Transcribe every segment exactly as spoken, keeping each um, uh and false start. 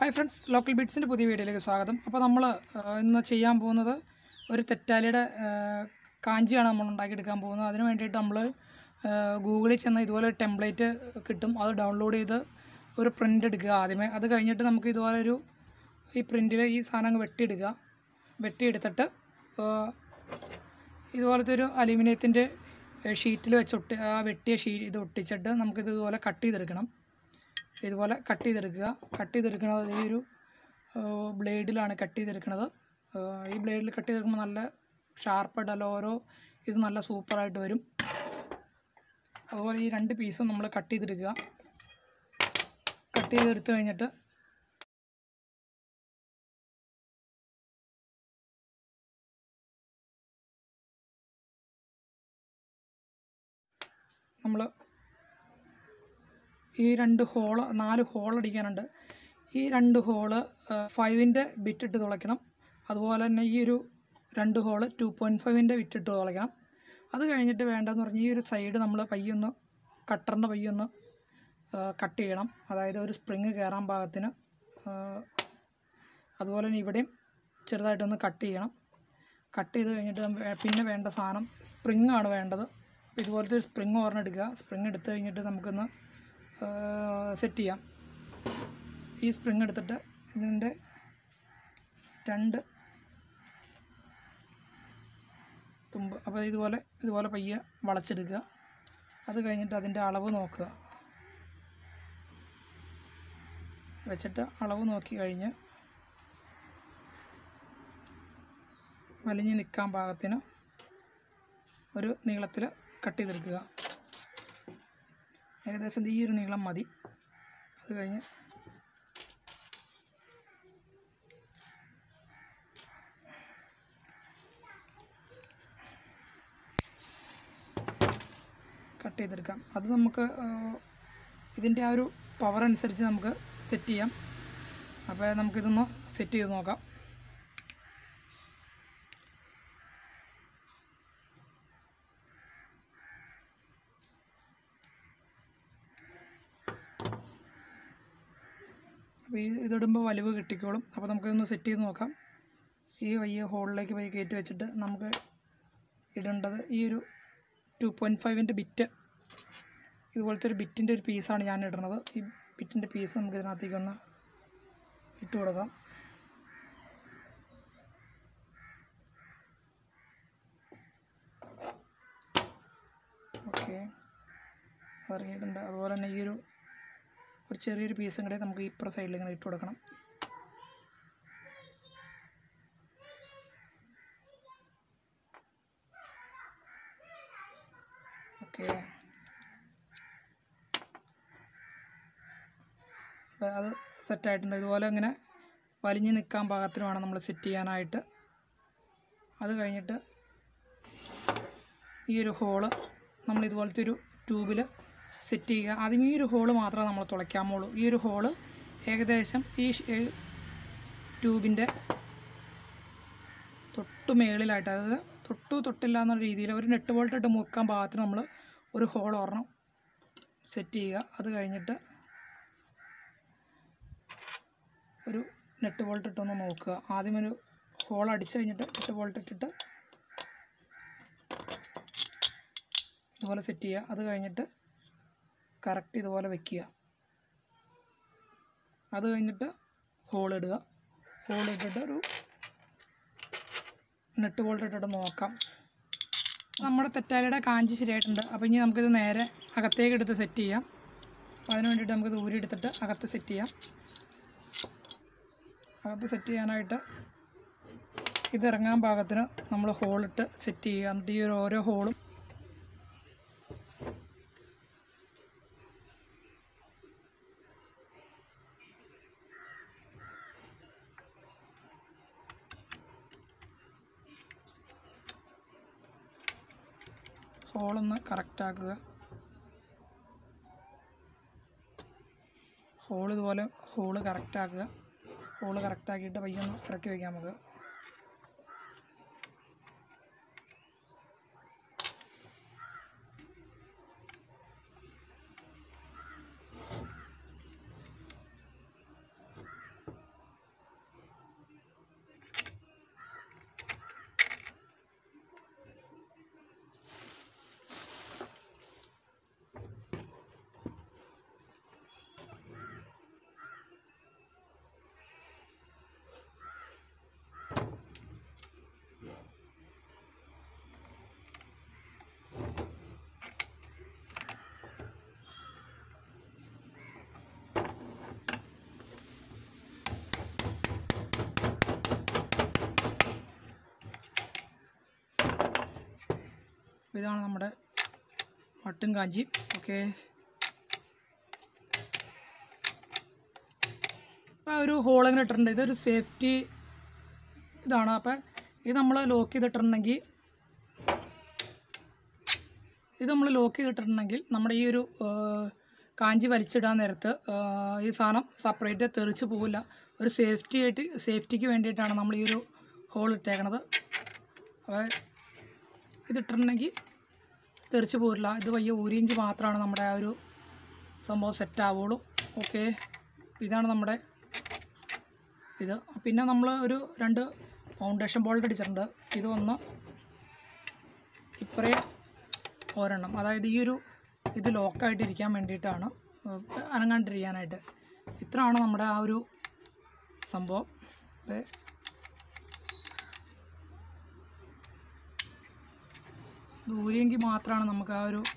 Hi friends, local ബീറ്റ്സിൻ്റെ പുതിയ വീഡിയോയിലേക്ക് സ്വാഗതം. അപ്പോൾ നമ്മൾ ഇന്ന് ചെയ്യാൻ പോകുന്നത് ഒരു തെറ്റാലിയുടെ കാഞ്ചിയാണ് നമ്മൾ ഉണ്ടാക്കിയെടുക്കാൻ പോകുന്നത്. അതിന് വേണ്ടിയിട്ട് നമ്മൾ ഗൂഗിളിൽ ചെന്ന് ഇതുപോലെ ടെംപ്ലേറ്റ് കിട്ടും, അത് ഡൗൺലോഡ് ചെയ്ത് ഒരു പ്രിൻ്റ് എടുക്കുക ആദ്യമേ. അത് കഴിഞ്ഞിട്ട് നമുക്ക് ഇതുപോലെ ഒരു ഈ പ്രിൻറ്റിൽ ഈ സാധനം വെട്ടിയെടുക്കുക. വെട്ടിയെടുത്തിട്ട് ഇതുപോലത്തെ ഒരു അലുമിനിയത്തിൻ്റെ ഷീറ്റിൽ വെച്ച് ഒട്ടി ആ വെട്ടിയ ഷീ ഇത് ഒട്ടിച്ചിട്ട് നമുക്കിത് ഇതുപോലെ കട്ട് ചെയ്തെടുക്കണം. ഇതുപോലെ കട്ട് ചെയ്തെടുക്കുക. കട്ട് ചെയ്തെടുക്കുന്നത് ഈ ഒരു ബ്ലേഡിലാണ് കട്ട് ചെയ്തെടുക്കുന്നത്. ഈ ബ്ലേഡിൽ കട്ട് ചെയ്തെടുക്കുമ്പോൾ നല്ല ഷാർപ്പായിട്ടല്ല, ഓരോ ഇത് നല്ല സൂപ്പറായിട്ട് വരും. അതുപോലെ ഈ രണ്ട് പീസും നമ്മൾ കട്ട് ചെയ്തെടുക്കുക. കട്ട് ചെയ്തെടുത്ത് കഴിഞ്ഞിട്ട് നമ്മൾ ഈ രണ്ട് ഹോള് നാല് ഹോൾ അടിക്കാനുണ്ട്. ഈ രണ്ട് ഹോള് ഫൈവിൻ്റെ ബിറ്റിട്ട് തുളയ്ക്കണം. അതുപോലെ തന്നെ ഈ ഒരു രണ്ട് ഹോള് ടു പോയിൻറ്റ് ഫൈവിൻ്റെ ബിറ്റിട്ട് തുളയ്ക്കണം. അത് കഴിഞ്ഞിട്ട് വേണ്ടതെന്ന് പറഞ്ഞാൽ ഈ ഒരു സൈഡ് നമ്മൾ പയ്യൊന്ന് കട്ടറിൻ്റെ പയ്യൊന്ന് കട്ട് ചെയ്യണം, അതായത് ഒരു സ്പ്രിങ് കയറാൻ പാകത്തിന്. അതുപോലെ തന്നെ ഇവിടെയും ചെറുതായിട്ടൊന്ന് കട്ട് ചെയ്യണം. കട്ട് ചെയ്ത് കഴിഞ്ഞിട്ട് പിന്നെ വേണ്ട സാധനം സ്പ്രിങ്ങാണ് വേണ്ടത്. ഇതുപോലത്തെ ഒരു സ്പ്രിങ് ഒരെണ്ണം എടുക്കുക. സ്പ്രിങ് എടുത്ത് കഴിഞ്ഞിട്ട് നമുക്കൊന്ന് സെറ്റ് ചെയ്യാം. ഈ സ്പ്രിങ് എടുത്തിട്ട് ഇതിൻ്റെ രണ്ട് തുമ്പ് അപ്പോൾ ഇതുപോലെ ഇതുപോലെ പയ്യെ വളച്ചെടുക്കുക. അത് കഴിഞ്ഞിട്ട് അതിൻ്റെ അളവ് നോക്കുക. വെച്ചിട്ട് അളവ് നോക്കി കഴിഞ്ഞ് വലിഞ്ഞ് നിൽക്കാൻ പാകത്തിന് ഒരു നീളത്തിൽ കട്ട് ചെയ്തെടുക്കുക. ഏകദേശം ഈ ഒരു നീളം മതി. അത് കഴിഞ്ഞ് കട്ട് ചെയ്തെടുക്കാം. അത് നമുക്ക് ഇതിൻ്റെ ആ ഒരു പവർ അനുസരിച്ച് നമുക്ക് സെറ്റ് ചെയ്യാം. അപ്പോൾ നമുക്കിതൊന്ന് സെറ്റ് ചെയ്ത് നോക്കാം. അപ്പോൾ ഈ ഇതിടുമ്പോൾ വലിവ് കിട്ടിക്കോളും. അപ്പോൾ നമുക്കിതൊന്ന് സെറ്റ് ചെയ്ത് നോക്കാം. ഈ വലിയ ഹോളിലേക്ക് പോയി കയറ്റി വെച്ചിട്ട് നമുക്ക് ഇടേണ്ടത് ഈ ഒരു ടു പോയിൻറ്റ് ഫൈവിൻ്റെ ബിറ്റ്, ഇതുപോലത്തെ ഒരു ബിറ്റിൻ്റെ ഒരു പീസാണ് ഞാൻ ഇടുന്നത്. ഈ ബിറ്റിൻ്റെ പീസ് നമുക്ക് ഇതിനകത്തേക്കൊന്ന് ഇട്ട് കൊടുക്കാം. ഓക്കെ, ഇറങ്ങിയിട്ടുണ്ട്. അതുപോലെ തന്നെ ഈ ഒരു ഒരു ചെറിയൊരു പീസും കൂടെ നമുക്ക് ഇപ്പുറ സൈഡിൽ ഇങ്ങനെ ഇട്ട് കൊടുക്കണം. ഓക്കെ, അത് സെറ്റായിട്ടുണ്ട്. ഇതുപോലെ ഇങ്ങനെ വലിഞ്ഞ് നിൽക്കാൻ പാകത്തിന് വേണം നമ്മൾ സെറ്റ് ചെയ്യാനായിട്ട്. അത് കഴിഞ്ഞിട്ട് ഈ ഒരു ഹോള് നമ്മൾ ഇതുപോലത്തെ ഒരു ട്യൂബിൽ സെറ്റ് ചെയ്യുക. ആദ്യം ഈ ഒരു ഹോള് മാത്രമേ നമ്മൾ തുളയ്ക്കാമുള്ളൂ. ഈ ഒരു ഹോള് ഏകദേശം ഈ ട്യൂബിൻ്റെ തൊട്ട് മേളിലായിട്ട്, അതായത് തൊട്ടു തൊട്ടില്ല എന്ന രീതിയിൽ ഒരു നെട്ട് ബോൾട്ട് ഇട്ട് മുക്കാൻ പാകത്തിന് നമ്മൾ ഒരു ഹോൾ ഒരെണ്ണം സെറ്റ് ചെയ്യുക. അത് കഴിഞ്ഞിട്ട് ഒരു നെട്ട് ബോൾട്ട് ഇട്ടൊന്ന് നോക്കുക. ആദ്യം ഒരു ഹോൾ അടിച്ചു കഴിഞ്ഞിട്ട് നെട്ട് ബോൾട്ട് ഇട്ടിട്ട് ഇതുപോലെ സെറ്റ് ചെയ്യുക. അത് കഴിഞ്ഞിട്ട് കറക്റ്റ് ഇതുപോലെ വയ്ക്കുക. അത് കഴിഞ്ഞിട്ട് ഹോൾ ഇടുക. ഹോൾ ഇട്ടിട്ട് ഒരു നെട്ട് ബോൾട്ട് ഇട്ടിട്ട് നോക്കാം. നമ്മുടെ തെറ്റാലിയുടെ കാഞ്ചി ശരിയായിട്ടുണ്ട്. അപ്പോൾ ഇനി നമുക്കിത് നേരെ അകത്തേക്ക് എടുത്ത് സെറ്റ് ചെയ്യാം. അപ്പോൾ അതിന് വേണ്ടിയിട്ട് നമുക്കിത് ഊരി എടുത്തിട്ട് അകത്ത് സെറ്റ് ചെയ്യാം. അകത്ത് സെറ്റ് ചെയ്യാനായിട്ട് ഇതിറങ്ങാൻ പാകത്തിന് നമ്മൾ ഹോളിട്ട് സെറ്റ് ചെയ്യുക. എന്നിട്ട് ഈ ഒരു ഓരോ ഹോളും ഹോളൊന്ന് കറക്റ്റാക്കുക. ഹോൾ ഇതുപോലെ ഹോള് കറക്റ്റാക്കുക. ഹോള് കറക്റ്റാക്കിയിട്ട് പയ്യൊന്ന് ഇറക്കി വയ്ക്കാം നമുക്ക്. ഇതാണ് നമ്മുടെ മട്ടും കാഞ്ചി. ഓക്കെ, ഒരു ഹോളിങ്ങനെ ഇട്ടിട്ടുണ്ട്. ഇതൊരു സേഫ്റ്റി ഇതാണ്. അപ്പം ഇത് നമ്മൾ ലോക്ക് ചെയ്തിട്ടുണ്ടെങ്കിൽ ഇത് നമ്മൾ ലോക്ക് ചെയ്തിട്ടുണ്ടെങ്കിൽ നമ്മുടെ ഈ ഒരു കാഞ്ചി വലിച്ചിടാൻ നേരത്ത് ഈ സാധനം സെപ്പറേറ്റ് തെറിച്ച് പോവില്ല. ഒരു സേഫ്റ്റി ആയിട്ട് സേഫ്റ്റിക്ക് വേണ്ടിയിട്ടാണ് നമ്മൾ ഈ ഒരു ഹോൾ ഇട്ടേക്കണത്. അപ്പോൾ ഇതിട്ടിട്ടുണ്ടെങ്കിൽ തെറിച്ച് പോരില്ല. ഇത് വയ്യ ഒരു ഇഞ്ച് മാത്രമാണ് നമ്മുടെ ആ ഒരു സംഭവം സെറ്റ് ആവുള്ളൂ. ഓക്കെ, ഇതാണ് നമ്മുടെ ഇത്. പിന്നെ നമ്മൾ ഒരു രണ്ട് ഫൗണ്ടേഷൻ ബോൾട്ട് അടിച്ചിട്ടുണ്ട്. ഇത് ഒന്ന് ഇപ്പറേ ഒരെണ്ണം, അതായത് ഈ ഒരു ഇത് ലോക്കായിട്ടിരിക്കാൻ വേണ്ടിയിട്ടാണ്, അനങ്ങാണ്ടിരിക്കാനായിട്ട്. ഇത്രയാണ് നമ്മുടെ ആ ഒരു സംഭവം. ദൂരെങ്കിൽ മാത്രമാണ് നമുക്ക് ആ ഒരു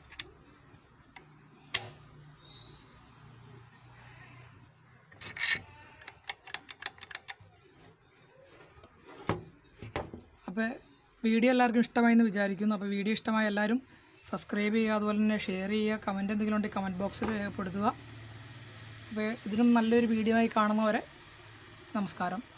അപ്പോൾ വീഡിയോ എല്ലാവർക്കും ഇഷ്ടമായി എന്ന് വിചാരിക്കുന്നു. അപ്പോൾ വീഡിയോ ഇഷ്ടമായ എല്ലാവരും സബ്സ്ക്രൈബ് ചെയ്യുക, അതുപോലെ തന്നെ ഷെയർ ചെയ്യുക, കമൻറ്റ് എന്തെങ്കിലും ഉണ്ടെങ്കിൽ കമൻറ്റ് ബോക്സിൽ രേഖപ്പെടുത്തുക. അപ്പോൾ ഇതിലും നല്ലൊരു വീഡിയോ ആയി കാണുന്നവരെ നമസ്കാരം.